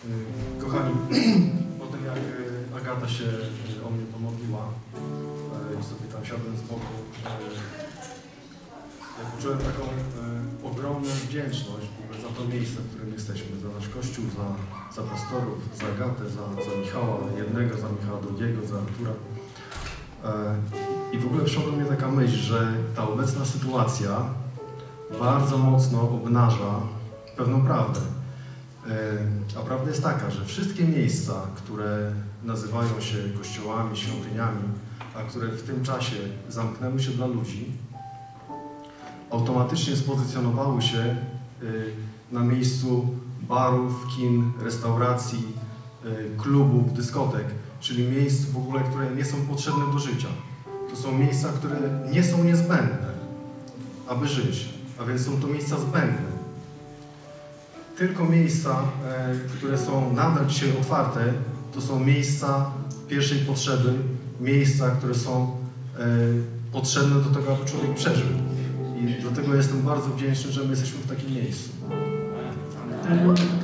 Kochani, potem jak Agata się o mnie pomodliła i sobie tam siadłem z boku, ja poczułem taką ogromną wdzięczność za to miejsce, w którym jesteśmy, za nasz Kościół, za pastorów, za Agatę, za Michała jednego, za Michała drugiego, za Artura. I w ogóle przyszła do mnie taka myśl, że ta obecna sytuacja bardzo mocno obnaża pewną prawdę. A prawda jest taka, że wszystkie miejsca, które nazywają się kościołami, świątyniami, a które w tym czasie zamknęły się dla ludzi, automatycznie spozycjonowały się na miejscu barów, kin, restauracji, klubów, dyskotek, czyli miejsc w ogóle, które nie są potrzebne do życia. To są miejsca, które nie są niezbędne, aby żyć, a więc są to miejsca zbędne. Tylko miejsca, które są nadal dzisiaj otwarte, to są miejsca pierwszej potrzeby, miejsca, które są potrzebne do tego, aby człowiek przeżył. I dlatego jestem bardzo wdzięczny, że my jesteśmy w takim miejscu.